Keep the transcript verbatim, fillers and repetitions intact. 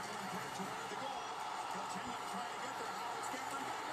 Allen toward the goal. Continue trying to get there. Now it's Cameron.